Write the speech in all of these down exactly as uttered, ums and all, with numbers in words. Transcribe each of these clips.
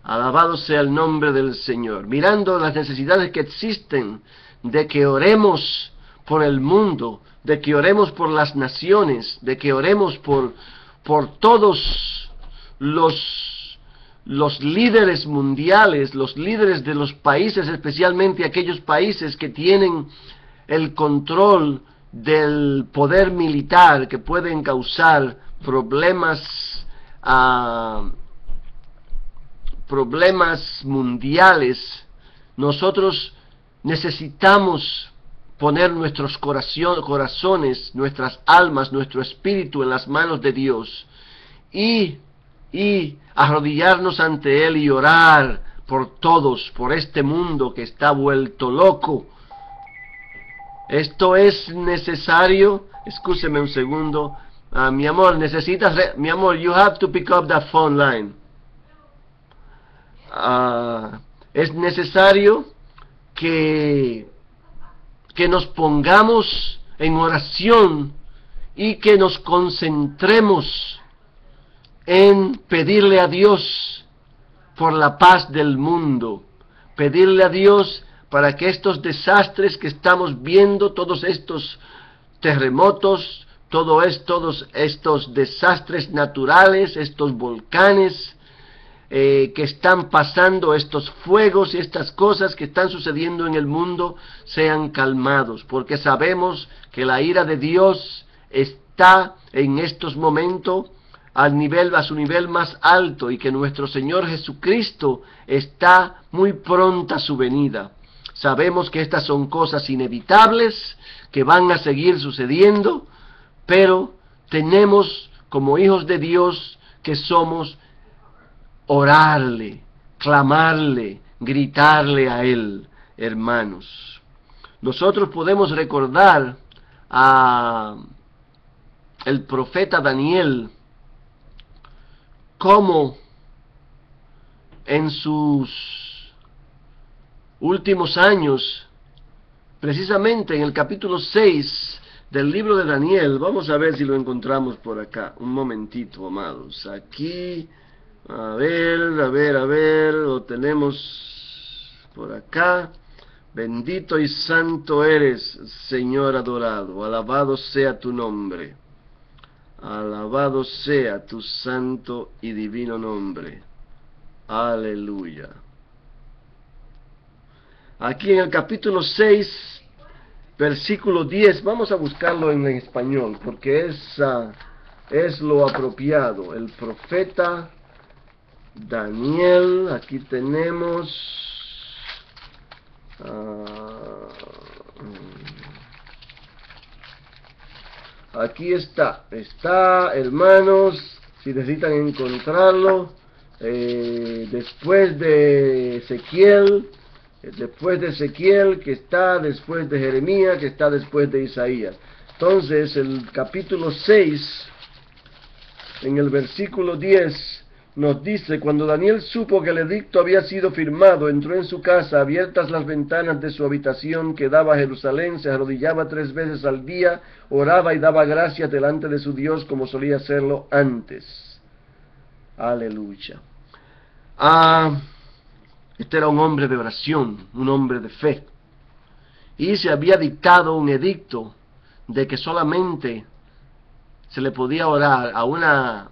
Alabado sea el nombre del Señor. Mirando las necesidades que existen, de que oremos por el mundo, de que oremos por las naciones, de que oremos por, por todos los, los líderes mundiales, los líderes de los países, especialmente aquellos países que tienen el control del poder militar, que pueden causar problemas, uh, problemas mundiales. Nosotros necesitamos poner nuestros corazones, nuestras almas, nuestro espíritu en las manos de Dios y, y arrodillarnos ante Él y orar por todos, por este mundo que está vuelto loco. Esto es necesario. Escúcheme un segundo. Uh, mi amor, necesitas, re mi amor, you have to pick up that phone line. Uh, es necesario que, que nos pongamos en oración y que nos concentremos en pedirle a Dios por la paz del mundo, pedirle a Dios para que estos desastres que estamos viendo, todos estos terremotos, todo es, todos estos desastres naturales, estos volcanes eh, que están pasando, estos fuegos y estas cosas que están sucediendo en el mundo, sean calmados, porque sabemos que la ira de Dios está en estos momentos al nivel, a su nivel más alto, y que nuestro Señor Jesucristo está muy pronta a su venida. Sabemos que estas son cosas inevitables, que van a seguir sucediendo, pero tenemos como hijos de Dios que somos, orarle, clamarle, gritarle a Él, hermanos. Nosotros podemos recordar a el profeta Daniel, cómo en sus últimos años, precisamente en el capítulo seis del libro de Daniel, vamos a ver si lo encontramos por acá, un momentito, amados, aquí, a ver, a ver, a ver, lo tenemos por acá. Bendito y santo eres, Señor adorado, alabado sea tu nombre, alabado sea tu santo y divino nombre, aleluya. Aquí en el capítulo seis, versículo diez, vamos a buscarlo en español, porque es, uh, es lo apropiado. El profeta Daniel, aquí tenemos... Uh, aquí está, está, hermanos, si necesitan encontrarlo, eh, después de Ezequiel, después de Ezequiel, que está después de Jeremías, que está después de Isaías. Entonces, el capítulo seis, en el versículo diez, nos dice: cuando Daniel supo que el edicto había sido firmado, entró en su casa, abiertas las ventanas de su habitación que daba a Jerusalén, se arrodillaba tres veces al día, oraba y daba gracias delante de su Dios como solía hacerlo antes. Aleluya. Ah... Este era un hombre de oración, un hombre de fe. Y se había dictado un edicto de que solamente se le podía orar a una...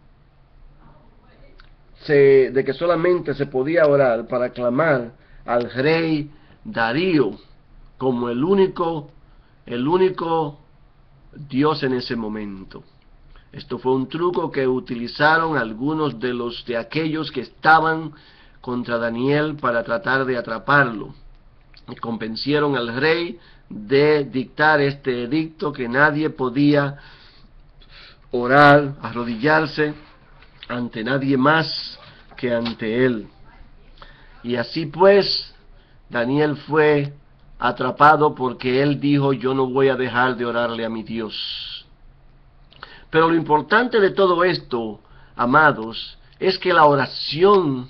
Se, de que solamente se podía orar para clamar al rey Darío como el único, el único Dios en ese momento. Esto fue un truco que utilizaron algunos de los de aquellos que estaban contra Daniel para tratar de atraparlo, y convencieron al rey de dictar este edicto que nadie podía orar, arrodillarse ante nadie más que ante él. Y así pues, Daniel fue atrapado porque él dijo: yo no voy a dejar de orarle a mi Dios. Pero lo importante de todo esto, amados, es que la oración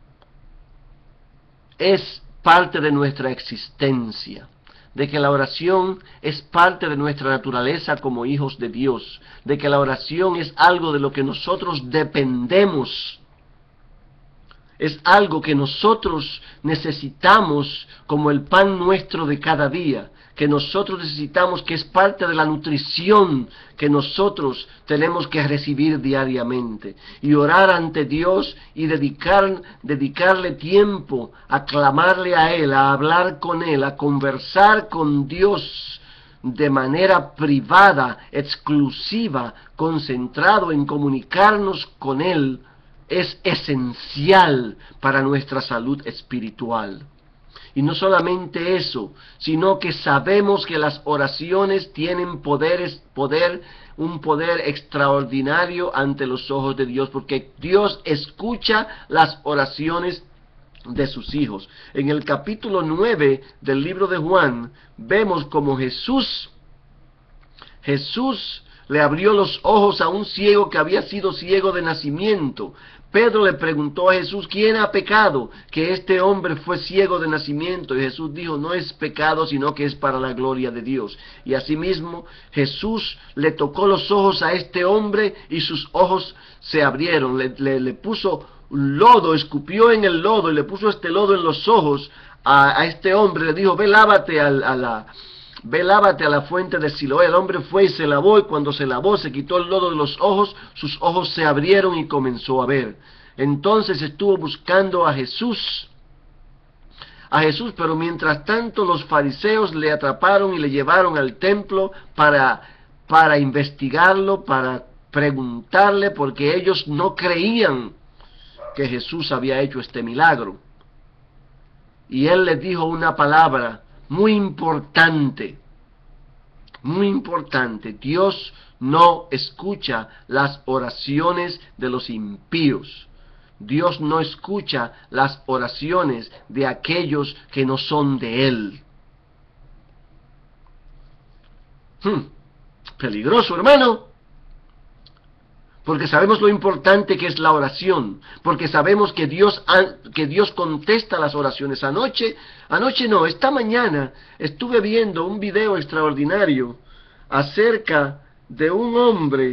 es parte de nuestra existencia, de que la oración es parte de nuestra naturaleza como hijos de Dios, de que la oración es algo de lo que nosotros dependemos es algo que nosotros necesitamos como el pan nuestro de cada día, que nosotros necesitamos, que es parte de la nutrición que nosotros tenemos que recibir diariamente. Y orar ante Dios y dedicar, dedicarle tiempo a clamarle a Él, a hablar con Él, a conversar con Dios de manera privada, exclusiva, concentrado en comunicarnos con Él, es esencial para nuestra salud espiritual. Y no solamente eso, sino que sabemos que las oraciones tienen poderes, poder, un poder extraordinario ante los ojos de Dios, porque Dios escucha las oraciones de sus hijos. En el capítulo nueve del libro de Juan, vemos como Jesús, Jesús le abrió los ojos a un ciego que había sido ciego de nacimiento. Pedro le preguntó a Jesús, ¿quién ha pecado? Que este hombre fue ciego de nacimiento. Y Jesús dijo, no es pecado, sino que es para la gloria de Dios. Y asimismo, Jesús le tocó los ojos a este hombre y sus ojos se abrieron. Le, le, le puso lodo, escupió en el lodo y le puso este lodo en los ojos a, a este hombre. Le dijo, ve, lávate a, a la... Ve, lávate a la fuente de Siloé. El hombre fue y se lavó, y cuando se lavó, se quitó el lodo de los ojos, sus ojos se abrieron y comenzó a ver. Entonces estuvo buscando a Jesús, a Jesús, pero mientras tanto los fariseos le atraparon y le llevaron al templo para, para investigarlo, para preguntarle, porque ellos no creían que Jesús había hecho este milagro. Y él les dijo una palabra muy importante, muy importante. Dios no escucha las oraciones de los impíos. Dios no escucha las oraciones de aquellos que no son de Él. Hmm, peligroso, hermano. Porque sabemos lo importante que es la oración, porque sabemos que Dios, que Dios contesta las oraciones. Anoche, anoche no, esta mañana estuve viendo un video extraordinario acerca de un hombre,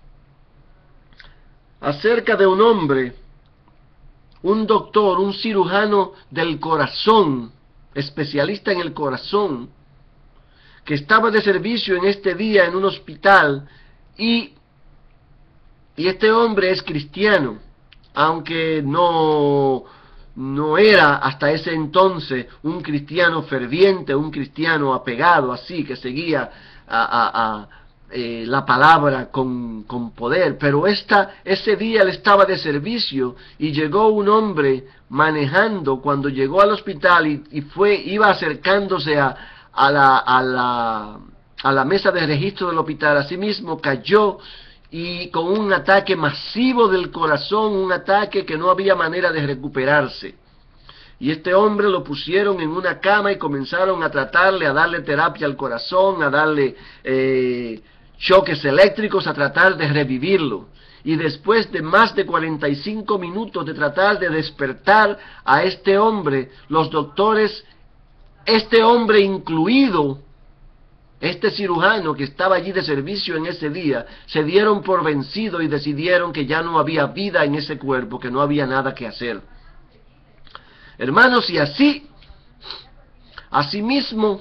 acerca de un hombre, un doctor, un cirujano del corazón, especialista en el corazón, que estaba de servicio en este día en un hospital y Y este hombre es cristiano, aunque no, no era hasta ese entonces un cristiano ferviente, un cristiano apegado así, que seguía a, a, a, eh, la palabra con, con poder. Pero esta, ese día él estaba de servicio y llegó un hombre manejando cuando llegó al hospital y, y fue, iba acercándose a, a, la, a, la, a la mesa de registro del hospital. Asimismo cayó y con un ataque masivo del corazón, un ataque que no había manera de recuperarse. Y este hombre lo pusieron en una cama y comenzaron a tratarle, a darle terapia al corazón, a darle eh, choques eléctricos, a tratar de revivirlo. Y después de más de cuarenta y cinco minutos de tratar de despertar a este hombre, los doctores, este hombre incluido, este cirujano que estaba allí de servicio en ese día, se dieron por vencido y decidieron que ya no había vida en ese cuerpo, que no había nada que hacer. Hermanos, y así, asimismo,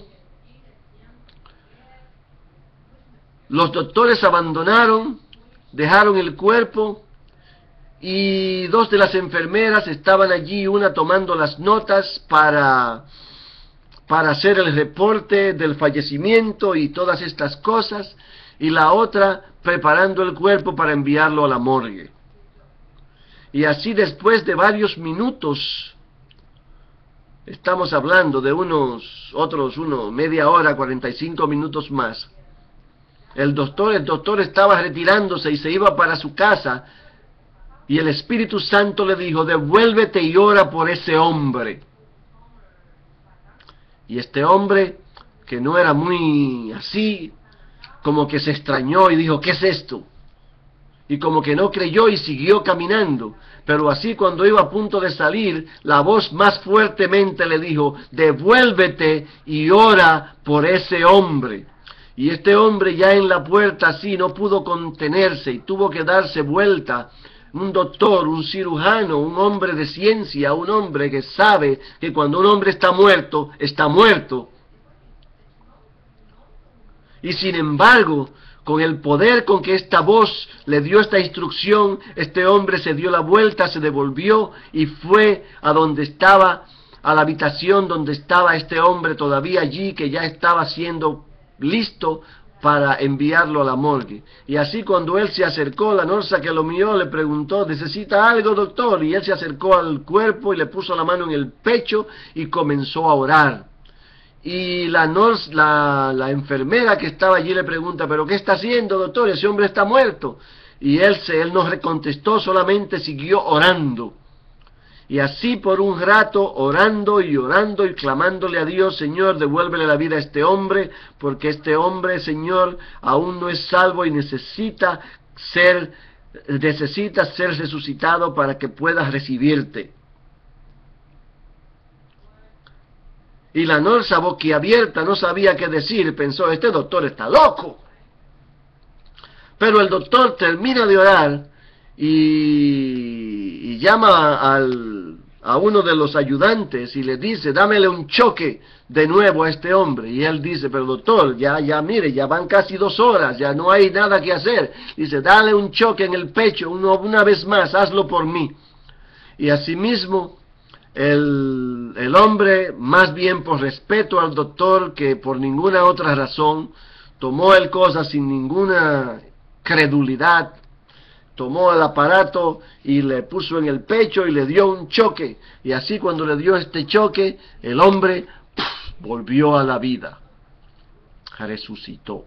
los doctores abandonaron, dejaron el cuerpo, y dos de las enfermeras estaban allí, una tomando las notas para... para hacer el reporte del fallecimiento y todas estas cosas, y la otra preparando el cuerpo para enviarlo a la morgue. Y así después de varios minutos, estamos hablando de unos otros, uno, media hora, cuarenta y cinco minutos más, el doctor, el doctor estaba retirándose y se iba para su casa, y el Espíritu Santo le dijo, devuélvete y ora por ese hombre. Y este hombre, que no era muy así, como que se extrañó y dijo, ¿qué es esto? Y como que no creyó y siguió caminando. Pero así cuando iba a punto de salir, la voz más fuertemente le dijo, devuélvete y ora por ese hombre. Y este hombre ya en la puerta así no pudo contenerse y tuvo que darse vuelta un doctor, un cirujano, un hombre de ciencia, un hombre que sabe que cuando un hombre está muerto, está muerto. Y sin embargo, con el poder con que esta voz le dio esta instrucción, este hombre se dio la vuelta, se devolvió y fue a donde estaba, a la habitación donde estaba este hombre todavía allí, que ya estaba siendo listo para enviarlo a la morgue. Y así cuando él se acercó, la nursa que lo miró le preguntó, ¿necesita algo, doctor? Y él se acercó al cuerpo y le puso la mano en el pecho y comenzó a orar. Y la, nurse, la, la enfermera que estaba allí le pregunta, ¿pero qué está haciendo, doctor? Ese hombre está muerto. Y él, se, él no contestó, solamente siguió orando. Y así por un rato, orando y orando y clamándole a Dios, Señor, devuélvele la vida a este hombre, porque este hombre, Señor, aún no es salvo y necesita ser, necesita ser resucitado para que pueda recibirte. Y la nursa, boquiabierta, no sabía qué decir, pensó, este doctor está loco. Pero el doctor termina de orar y, y llama al, a uno de los ayudantes y le dice, dámele un choque de nuevo a este hombre. Y él dice, pero doctor, ya, ya mire, ya van casi dos horas, ya no hay nada que hacer. Dice, dale un choque en el pecho, uno, una vez más, hazlo por mí. Y asimismo, el, el hombre, más bien por respeto al doctor que por ninguna otra razón, tomó el cosa sin ninguna credulidad, tomó el aparato y le puso en el pecho y le dio un choque. Y así cuando le dio este choque, el hombre ¡puf!, volvió a la vida, resucitó.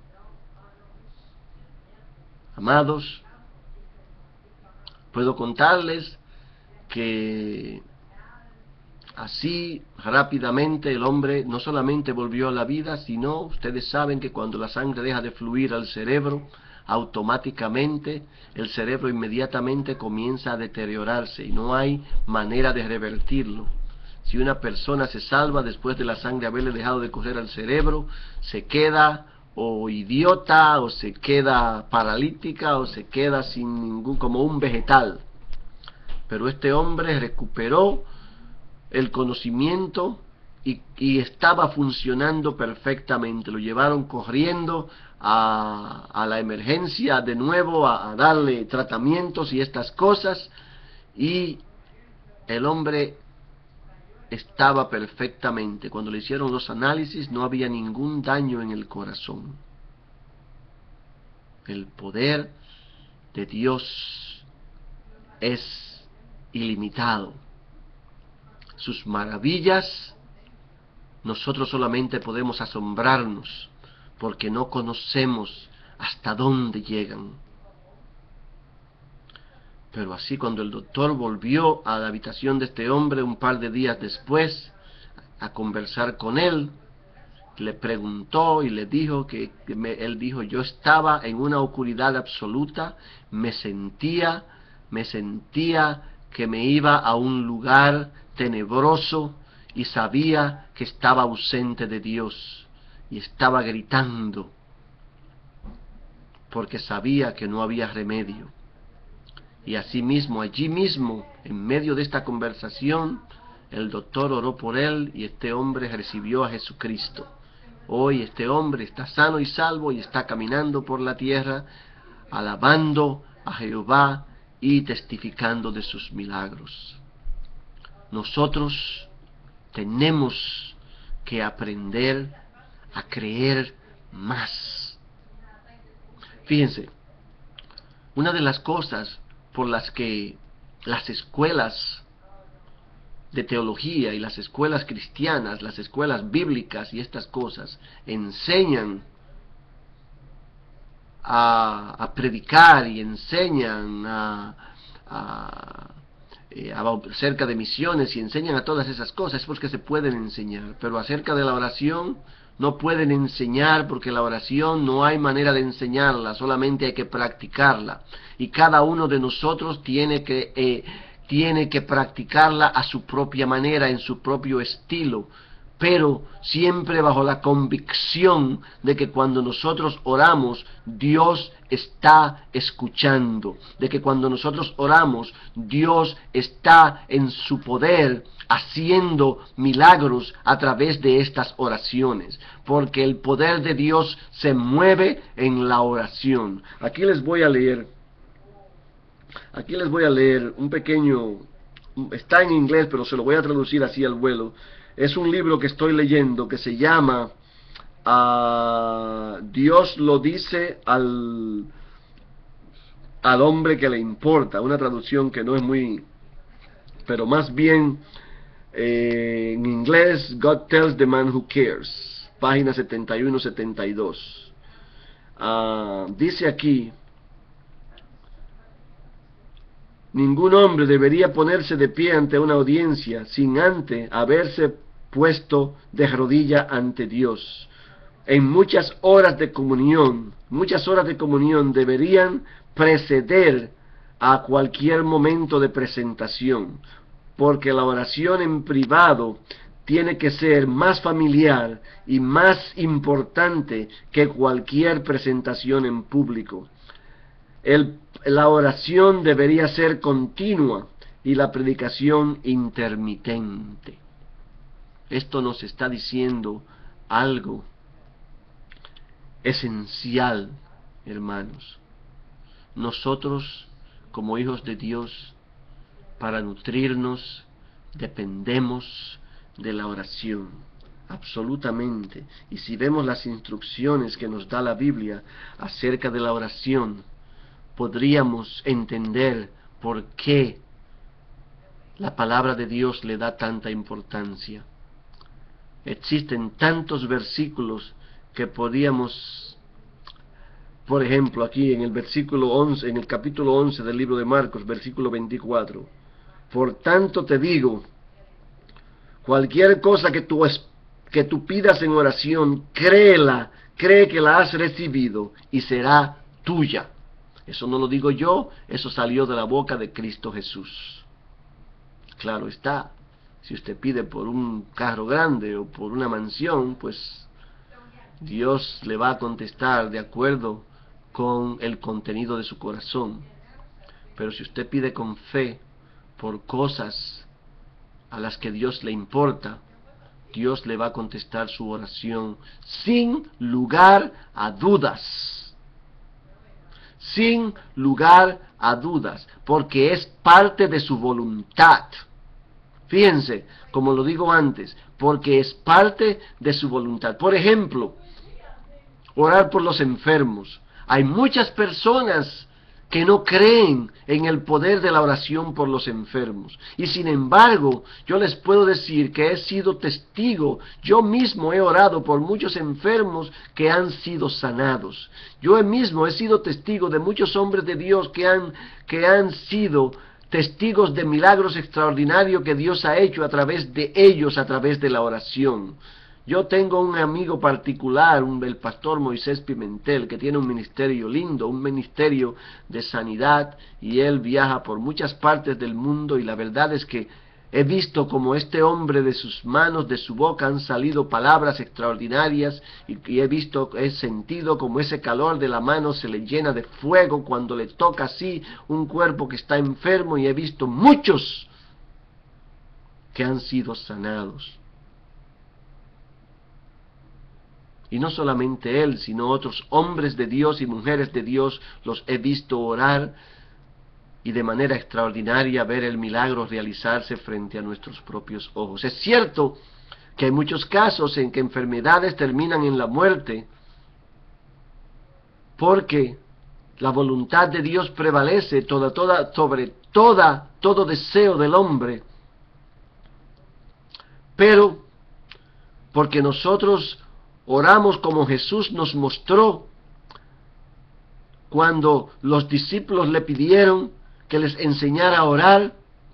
Amados, puedo contarles que así rápidamente el hombre no solamente volvió a la vida, sino ustedes saben que cuando la sangre deja de fluir al cerebro, automáticamente el cerebro inmediatamente comienza a deteriorarse y no hay manera de revertirlo. Si una persona se salva después de la sangre haberle dejado de correr al cerebro, se queda o idiota, o se queda paralítica, o se queda sin ningún, como un vegetal. Pero este hombre recuperó el conocimiento y, y estaba funcionando perfectamente. Lo llevaron corriendo a, a la emergencia de nuevo, a, a darle tratamientos y estas cosas, y el hombre estaba perfectamente. Cuando le hicieron los análisis no había ningún daño en el corazón. El poder de Dios es ilimitado. Sus maravillas, nosotros solamente podemos asombrarnos porque no conocemos hasta dónde llegan. Pero así cuando el doctor volvió a la habitación de este hombre un par de días después a conversar con él, le preguntó y le dijo que, que me, él dijo, yo estaba en una oscuridad absoluta, me sentía, me sentía que me iba a un lugar tenebroso y sabía que estaba ausente de Dios y estaba gritando porque sabía que no había remedio. Y así mismo, allí mismo, en medio de esta conversación, el doctor oró por él y este hombre recibió a Jesucristo. Hoy este hombre está sano y salvo y está caminando por la tierra, alabando a Jehová y testificando de sus milagros. Nosotros tenemos que aprender a creer más. Fíjense, una de las cosas por las que las escuelas de teología y las escuelas cristianas, las escuelas bíblicas y estas cosas enseñan a, a predicar y enseñan a, a, a, acerca de misiones y enseñan a todas esas cosas, es porque se pueden enseñar. Pero acerca de la oración no pueden enseñar, porque la oración no hay manera de enseñarla, solamente hay que practicarla. Y cada uno de nosotros tiene que, eh, tiene que practicarla a su propia manera, en su propio estilo, pero siempre bajo la convicción de que cuando nosotros oramos, Dios está escuchando, de que cuando nosotros oramos, Dios está en su poder haciendo milagros a través de estas oraciones, porque el poder de Dios se mueve en la oración. Aquí les voy a leer, aquí les voy a leer un pequeño, está en inglés, pero se lo voy a traducir así al vuelo. Es un libro que estoy leyendo que se llama uh, Dios lo dice al, al hombre que le importa. Una traducción que no es muy, pero más bien eh, en inglés, God tells the man who cares. Página setenta y uno setenta y dos. Uh, dice aquí: ningún hombre debería ponerse de pie ante una audiencia sin antes haberse puesto de rodilla ante Dios. En muchas horas de comunión, muchas horas de comunión deberían preceder a cualquier momento de presentación, porque la oración en privado tiene que ser más familiar y más importante que cualquier presentación en público. El, la oración debería ser continua y la predicación intermitente. Esto nos está diciendo algo esencial, hermanos. Nosotros, como hijos de Dios, para nutrirnos, dependemos de la oración, absolutamente. Y si vemos las instrucciones que nos da la Biblia acerca de la oración, podríamos entender por qué la palabra de Dios le da tanta importancia. Existen tantos versículos que podríamos, por ejemplo, aquí en el versículo once, en el capítulo once del libro de Marcos, versículo veinticuatro. Por tanto te digo, cualquier cosa que tú, que tú pidas en oración, créela, cree que la has recibido y será tuya. Eso no lo digo yo, eso salió de la boca de Cristo Jesús. Claro está. Si usted pide por un carro grande o por una mansión, pues Dios le va a contestar de acuerdo con el contenido de su corazón. Pero si usted pide con fe por cosas a las que Dios le importa, Dios le va a contestar su oración sin lugar a dudas. Sin lugar a dudas, porque es parte de su voluntad. Fíjense, como lo digo antes, porque es parte de su voluntad. Por ejemplo, orar por los enfermos. Hay muchas personas que no creen en el poder de la oración por los enfermos. Y sin embargo, yo les puedo decir que he sido testigo, yo mismo he orado por muchos enfermos que han sido sanados. Yo mismo he sido testigo de muchos hombres de Dios que han, que han sido testigos de milagros extraordinarios que Dios ha hecho a través de ellos, a través de la oración. Yo tengo un amigo particular, un, el pastor Moisés Pimentel, que tiene un ministerio lindo, un ministerio de sanidad, y él viaja por muchas partes del mundo, y la verdad es que he visto como este hombre, de sus manos, de su boca han salido palabras extraordinarias, y, y he visto, he sentido como ese calor de la mano se le llena de fuego cuando le toca así un cuerpo que está enfermo, y he visto muchos que han sido sanados. Y no solamente él, sino otros hombres de Dios y mujeres de Dios los he visto orar y de manera extraordinaria ver el milagro realizarse frente a nuestros propios ojos. Es cierto que hay muchos casos en que enfermedades terminan en la muerte porque la voluntad de Dios prevalece toda, toda, sobre toda, todo deseo del hombre. Pero porque nosotros oramos como Jesús nos mostró cuando los discípulos le pidieron que les enseñara a orar.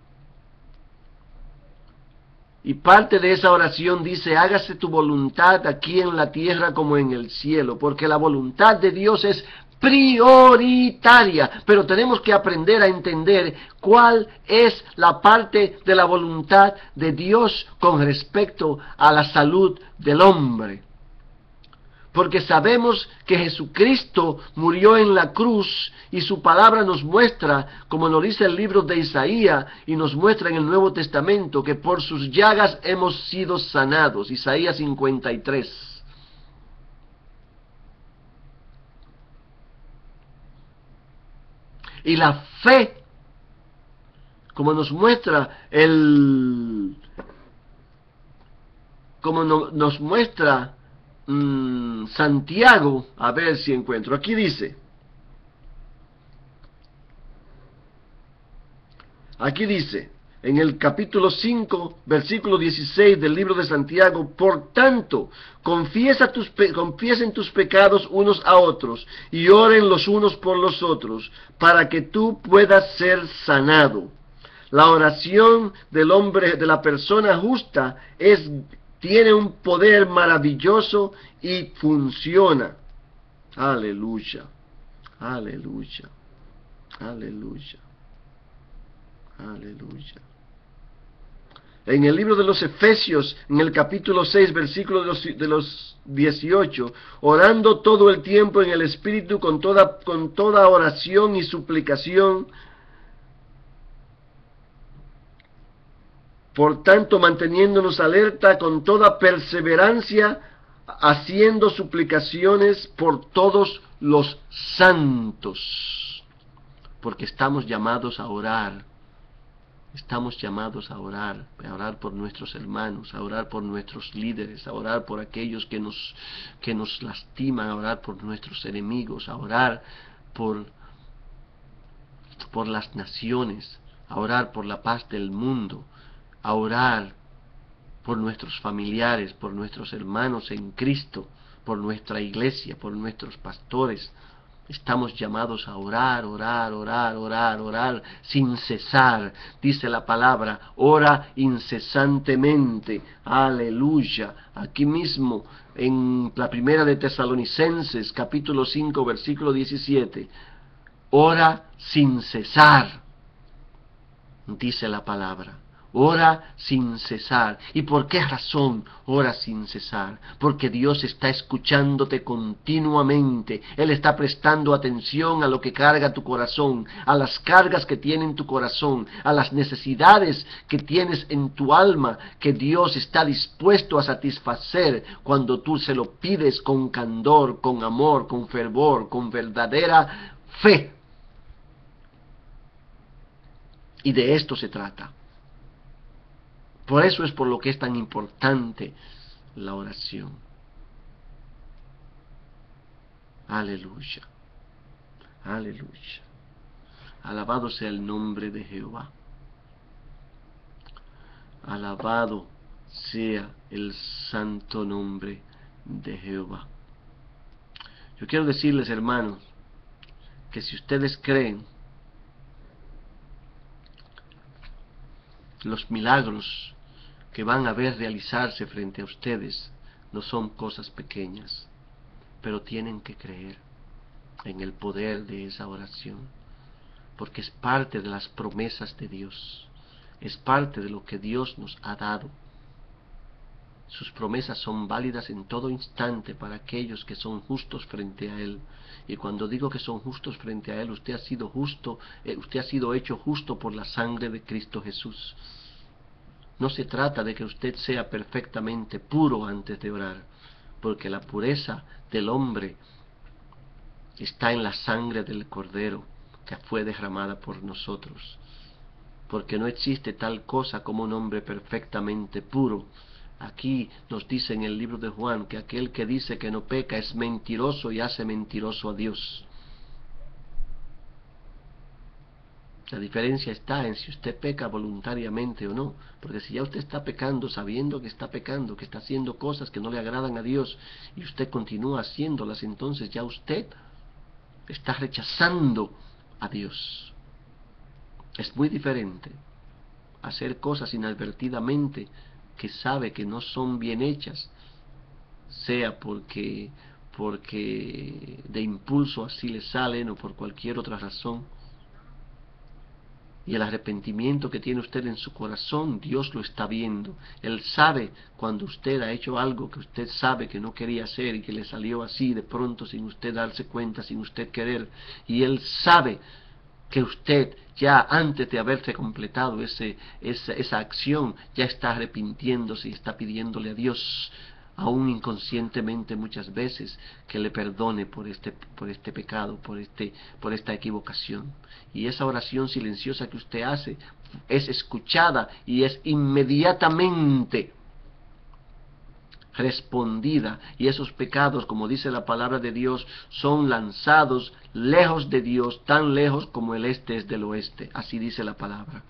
Y parte de esa oración dice: hágase tu voluntad aquí en la tierra como en el cielo, porque la voluntad de Dios es prioritaria, pero tenemos que aprender a entender cuál es la parte de la voluntad de Dios con respecto a la salud del hombre. Porque sabemos que Jesucristo murió en la cruz y su palabra nos muestra, como lo dice el libro de Isaías y nos muestra en el Nuevo Testamento, que por sus llagas hemos sido sanados. Isaías cincuenta y tres. Y la fe, como nos muestra el, como no, nos muestra mmm, Santiago, a ver si encuentro, aquí dice, aquí dice, en el capítulo cinco, versículo dieciséis del libro de Santiago, por tanto, confiesa tus confiesen tus pecados unos a otros, y oren los unos por los otros, para que tú puedas ser sanado. La oración del hombre, de la persona justa, es, tiene un poder maravilloso y funciona. Aleluya, aleluya, aleluya, aleluya. En el libro de los Efesios, en el capítulo seis, versículo de los, de los dieciocho, orando todo el tiempo en el Espíritu con toda, con toda oración y suplicación, por tanto manteniéndonos alerta con toda perseverancia, haciendo suplicaciones por todos los santos, porque estamos llamados a orar. Estamos llamados a orar, a orar por nuestros hermanos, a orar por nuestros líderes, a orar por aquellos que nos, que nos lastiman, a orar por nuestros enemigos, a orar por, por las naciones, a orar por la paz del mundo, a orar por nuestros familiares, por nuestros hermanos en Cristo, por nuestra iglesia, por nuestros pastores. Estamos llamados a orar, orar, orar, orar, orar, sin cesar. Dice la palabra, ora incesantemente. Aleluya. Aquí mismo, en la primera de Tesalonicenses, capítulo cinco, versículo diecisiete. Ora sin cesar. Dice la palabra. Ora sin cesar. ¿Y por qué razón ora sin cesar? Porque Dios está escuchándote continuamente. Él está prestando atención a lo que carga tu corazón, a las cargas que tiene en tu corazón, a las necesidades que tienes en tu alma, que Dios está dispuesto a satisfacer cuando tú se lo pides con candor, con amor, con fervor, con verdadera fe. Y de esto se trata. Por eso es por lo que es tan importante la oración. Aleluya. Aleluya. Alabado sea el nombre de Jehová. Alabado sea el santo nombre de Jehová. Yo quiero decirles, hermanos, que si ustedes creen los milagros que van a ver realizarse frente a ustedes no son cosas pequeñas, pero tienen que creer en el poder de esa oración, porque es parte de las promesas de Dios, es parte de lo que Dios nos ha dado. Sus promesas son válidas en todo instante para aquellos que son justos frente a Él. Y cuando digo que son justos frente a Él, usted ha sido justo, eh, usted ha sido hecho justo por la sangre de Cristo Jesús. No se trata de que usted sea perfectamente puro antes de orar, porque la pureza del hombre está en la sangre del Cordero que fue derramada por nosotros. Porque no existe tal cosa como un hombre perfectamente puro. Aquí nos dice en el libro de Juan que aquel que dice que no peca es mentiroso y hace mentiroso a Dios. La diferencia está en si usted peca voluntariamente o no, porque si ya usted está pecando sabiendo que está pecando, que está haciendo cosas que no le agradan a Dios y usted continúa haciéndolas, entonces ya usted está rechazando a Dios. Es muy diferente hacer cosas inadvertidamente que sabe que no son bien hechas, sea porque porque de impulso así le salen o por cualquier otra razón. Y el arrepentimiento que tiene usted en su corazón, Dios lo está viendo. Él sabe cuando usted ha hecho algo que usted sabe que no quería hacer y que le salió así de pronto sin usted darse cuenta, sin usted querer. Y Él sabe que usted ya antes de haberse completado ese, esa, esa acción, ya está arrepintiéndose y está pidiéndole a Dios, aún inconscientemente muchas veces, que le perdone por este, por este pecado, por, este, por esta equivocación. Y esa oración silenciosa que usted hace es escuchada y es inmediatamente respondida, y esos pecados, como dice la palabra de Dios, son lanzados lejos de Dios, tan lejos como el este es del oeste. Así dice la palabra.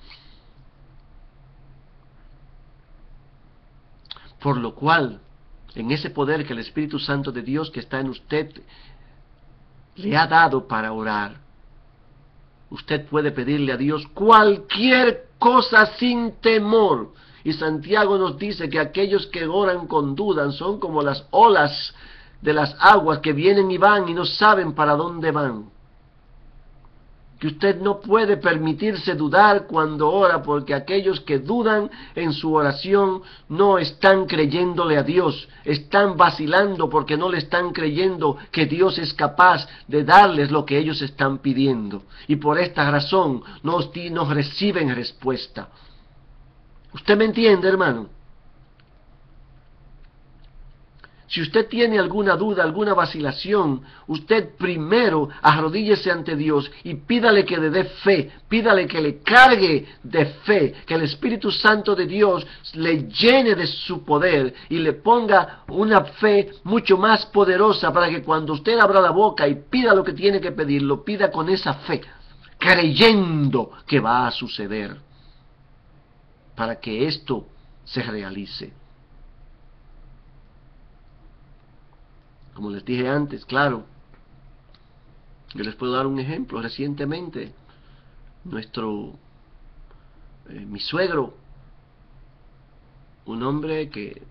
Por lo cual, en ese poder que el Espíritu Santo de Dios que está en usted le ha dado para orar, usted puede pedirle a Dios cualquier cosa sin temor. Y Santiago nos dice que aquellos que oran con duda son como las olas de las aguas que vienen y van y no saben para dónde van. Que usted no puede permitirse dudar cuando ora, porque aquellos que dudan en su oración no están creyéndole a Dios, están vacilando porque no le están creyendo que Dios es capaz de darles lo que ellos están pidiendo. Y por esta razón no, no reciben respuesta. ¿Usted me entiende, hermano? Si usted tiene alguna duda, alguna vacilación, usted primero arrodíllese ante Dios y pídale que le dé fe, pídale que le cargue de fe, que el Espíritu Santo de Dios le llene de su poder y le ponga una fe mucho más poderosa para que cuando usted abra la boca y pida lo que tiene que pedir, lo pida con esa fe, creyendo que va a suceder, para que esto se realice. Como les dije antes, claro, yo les puedo dar un ejemplo. Recientemente, nuestro, eh, mi suegro, un hombre que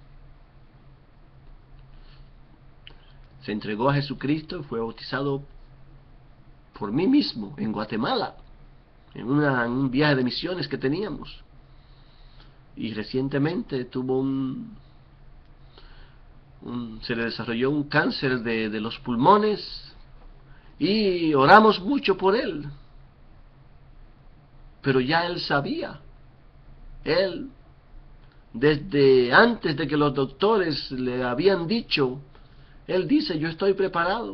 se entregó a Jesucristo y fue bautizado por mí mismo en Guatemala, en, una, en un viaje de misiones que teníamos. Y recientemente tuvo un, un se le desarrolló un cáncer de, de los pulmones y oramos mucho por él, pero ya él sabía, él desde antes de que los doctores le habían dicho, él dice: yo estoy preparado,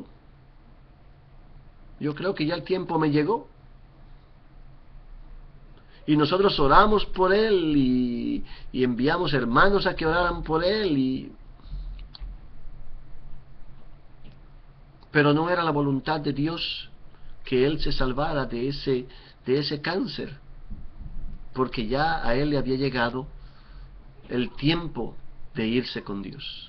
yo creo que ya el tiempo me llegó. Y nosotros oramos por él y, y enviamos hermanos a que oraran por él. Y... pero no era la voluntad de Dios que él se salvara de ese, de ese cáncer, porque ya a él le había llegado el tiempo de irse con Dios.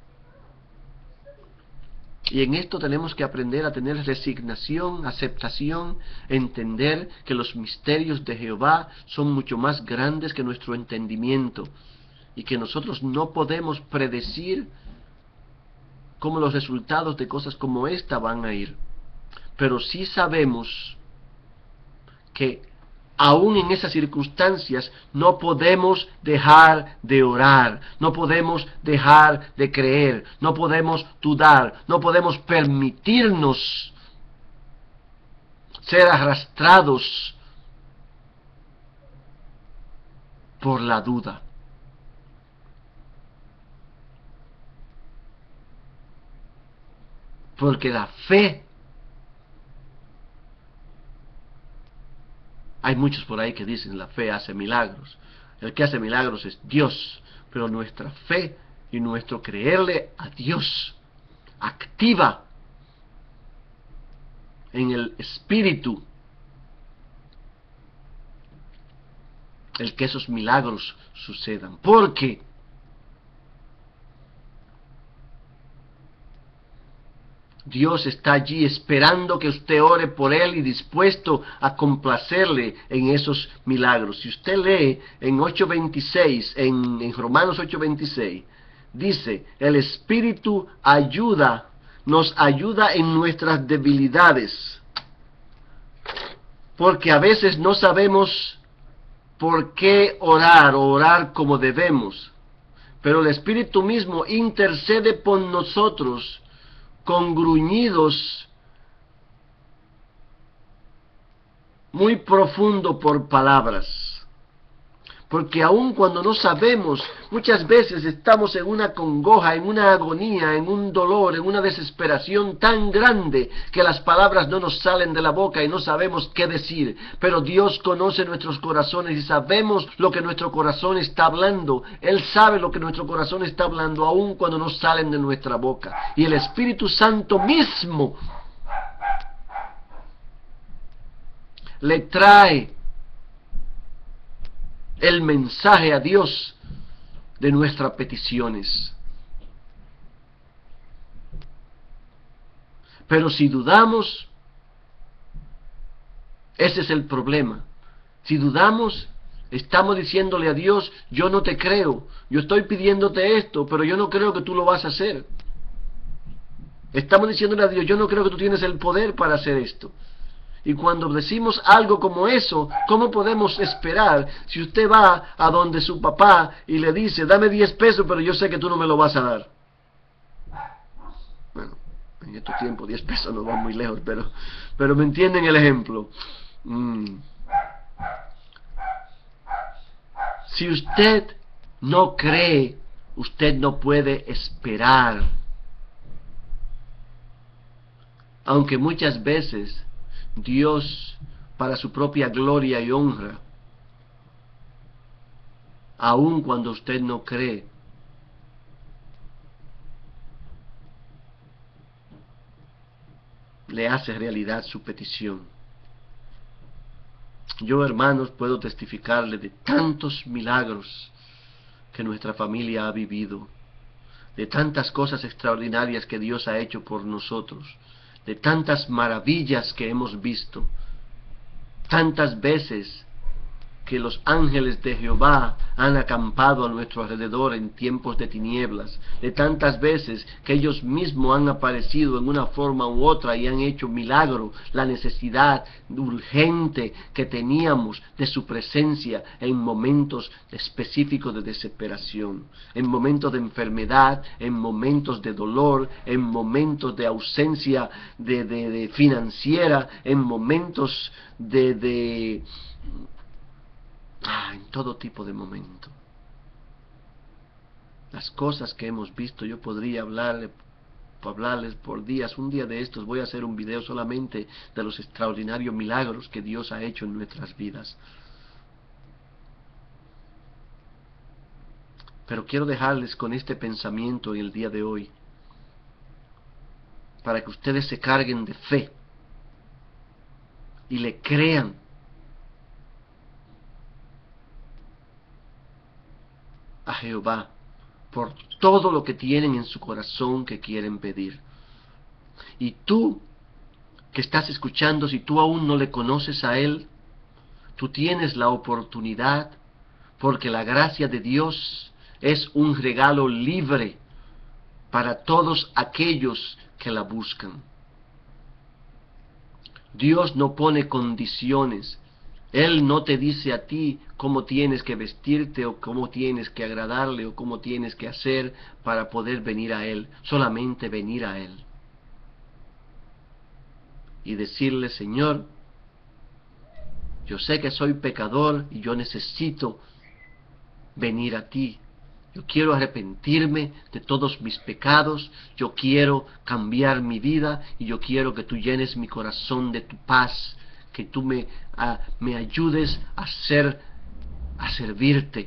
Y en esto tenemos que aprender a tener resignación, aceptación, entender que los misterios de Jehová son mucho más grandes que nuestro entendimiento y que nosotros no podemos predecir cómo los resultados de cosas como esta van a ir. Pero sí sabemos que aún en esas circunstancias no podemos dejar de orar, no podemos dejar de creer, no podemos dudar, no podemos permitirnos ser arrastrados por la duda. Porque la fe, hay muchos por ahí que dicen la fe hace milagros. El que hace milagros es Dios. Pero nuestra fe y nuestro creerle a Dios activa en el espíritu el que esos milagros sucedan. Porque Dios está allí esperando que usted ore por Él y dispuesto a complacerle en esos milagros. Si usted lee en ocho veintiséis, en, en Romanos ocho veintiséis, dice: el Espíritu ayuda nos ayuda en nuestras debilidades, porque a veces no sabemos por qué orar o orar como debemos, pero el Espíritu mismo intercede por nosotros con gruñidos muy profundo por palabras. Porque aun cuando no sabemos, muchas veces estamos en una congoja, en una agonía, en un dolor, en una desesperación tan grande que las palabras no nos salen de la boca y no sabemos qué decir. Pero Dios conoce nuestros corazones y sabemos lo que nuestro corazón está hablando. Él sabe lo que nuestro corazón está hablando aun cuando no salen de nuestra boca. Y el Espíritu Santo mismo le trae el mensaje a Dios de nuestras peticiones. Pero si dudamos, ese es el problema. Si dudamos, estamos diciéndole a Dios, yo no te creo, yo estoy pidiéndote esto, pero yo no creo que tú lo vas a hacer. Estamos diciéndole a Dios, yo no creo que tú tienes el poder para hacer esto. Y cuando decimos algo como eso, ¿cómo podemos esperar si usted va a donde su papá y le dice, dame diez pesos, pero yo sé que tú no me lo vas a dar? Bueno, en estos tiempos diez pesos no van muy lejos, pero, pero me entienden el ejemplo. Mm. Si usted no cree, usted no puede esperar. Aunque muchas veces Dios, para su propia gloria y honra, aun cuando usted no cree, le hace realidad su petición. Yo, hermanos, puedo testificarle de tantos milagros que nuestra familia ha vivido, de tantas cosas extraordinarias que Dios ha hecho por nosotros, de tantas maravillas que hemos visto, tantas veces que los ángeles de Jehová han acampado a nuestro alrededor en tiempos de tinieblas, de tantas veces que ellos mismos han aparecido en una forma u otra y han hecho milagro, la necesidad urgente que teníamos de su presencia en momentos específicos de desesperación, en momentos de enfermedad, en momentos de dolor, en momentos de ausencia de, de, de financiera, en momentos de... de Ah, en todo tipo de momento. Las cosas que hemos visto, yo podría hablarle, hablarles por días. Un día de estos voy a hacer un video solamente de los extraordinarios milagros que Dios ha hecho en nuestras vidas. Pero quiero dejarles con este pensamiento en el día de hoy, para que ustedes se carguen de fe y le crean a Jehová por todo lo que tienen en su corazón que quieren pedir. Y tú que estás escuchando, si tú aún no le conoces a Él, tú tienes la oportunidad, porque la gracia de Dios es un regalo libre para todos aquellos que la buscan. Dios no pone condiciones. Él no te dice a ti cómo tienes que vestirte o cómo tienes que agradarle o cómo tienes que hacer para poder venir a Él. Solamente venir a Él. Y decirle, Señor, yo sé que soy pecador y yo necesito venir a ti. Yo quiero arrepentirme de todos mis pecados, yo quiero cambiar mi vida y yo quiero que tú llenes mi corazón de tu paz, que tú me, a, me ayudes a ser, a servirte.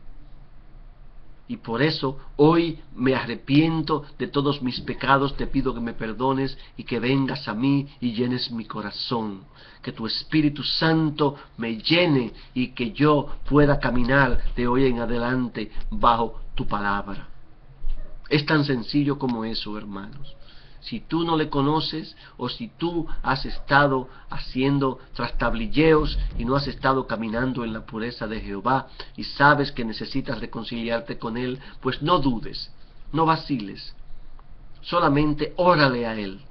Y por eso hoy me arrepiento de todos mis pecados, te pido que me perdones y que vengas a mí y llenes mi corazón. Que tu Espíritu Santo me llene y que yo pueda caminar de hoy en adelante bajo tu palabra. Es tan sencillo como eso, hermanos. Si tú no le conoces o si tú has estado haciendo trastablilleos y no has estado caminando en la pureza de Jehová y sabes que necesitas reconciliarte con Él, pues no dudes, no vaciles. Solamente órale a Él.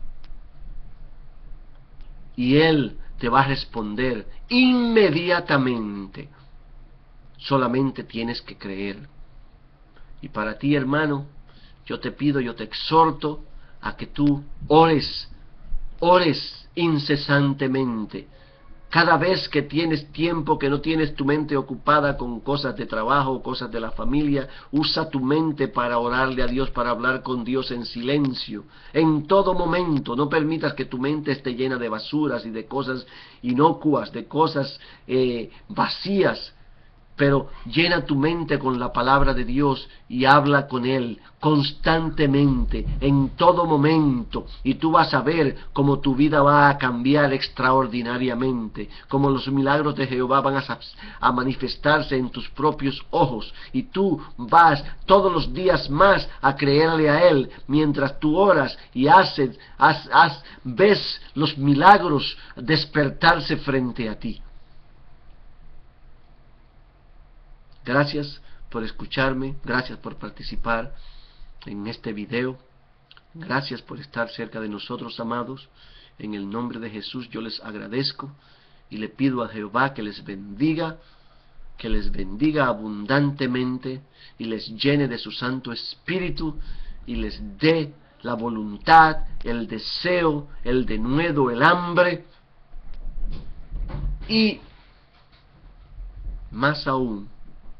Y Él te va a responder inmediatamente. Solamente tienes que creer. Y para ti, hermano, yo te pido, yo te exhorto a que tú ores, ores incesantemente. Cada vez que tienes tiempo, que no tienes tu mente ocupada con cosas de trabajo, cosas de la familia, usa tu mente para orarle a Dios, para hablar con Dios en silencio. En todo momento, no permitas que tu mente esté llena de basuras y de cosas inocuas, de cosas eh, vacías. Pero llena tu mente con la palabra de Dios y habla con Él constantemente, en todo momento. Y tú vas a ver cómo tu vida va a cambiar extraordinariamente, cómo los milagros de Jehová van a, a manifestarse en tus propios ojos. Y tú vas todos los días más a creerle a Él, mientras tú oras y haces, haz, haz, ves los milagros despertarse frente a ti. Gracias por escucharme, gracias por participar en este video, gracias por estar cerca de nosotros, amados. En el nombre de Jesús yo les agradezco y le pido a Jehová que les bendiga, que les bendiga abundantemente y les llene de su Santo Espíritu y les dé la voluntad, el deseo, el denuedo, el hambre y más aún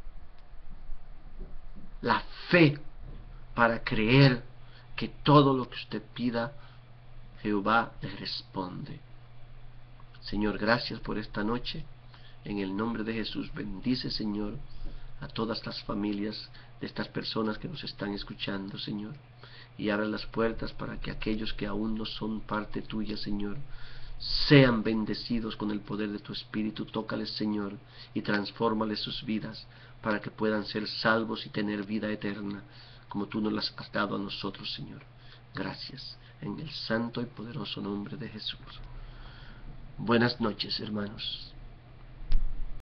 la fe para creer que todo lo que usted pida, Jehová le responde. Señor, gracias por esta noche. En el nombre de Jesús, bendice, Señor, a todas las familias de estas personas que nos están escuchando, Señor. Y abre las puertas para que aquellos que aún no son parte tuya, Señor, sean bendecidos con el poder de tu Espíritu. Tócales, Señor, y transfórmales sus vidas para que puedan ser salvos y tener vida eterna, como tú nos las has dado a nosotros, Señor. Gracias, en el santo y poderoso nombre de Jesús. Buenas noches, hermanos.